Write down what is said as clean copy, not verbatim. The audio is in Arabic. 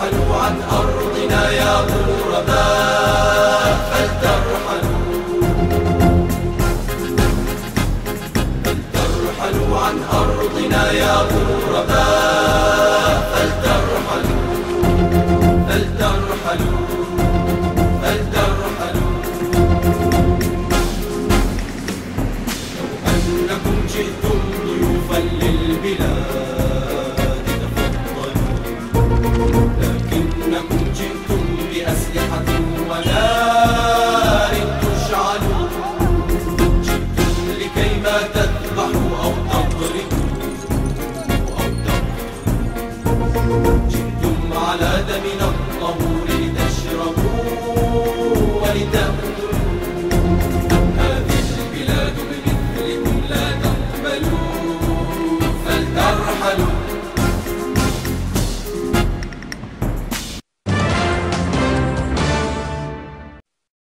ترحلوا عن أرضنا يا غرباء فلترحلوا، فلترحلوا عن أرضنا يا غرباء فلترحلوا، فلترحلوا، فلترحلوا. لو أنكم جئتم ضيوفا للبلاد تفضلوا، لكنكم جئتم بأسلحة ونار تشعل، جئتم لكيما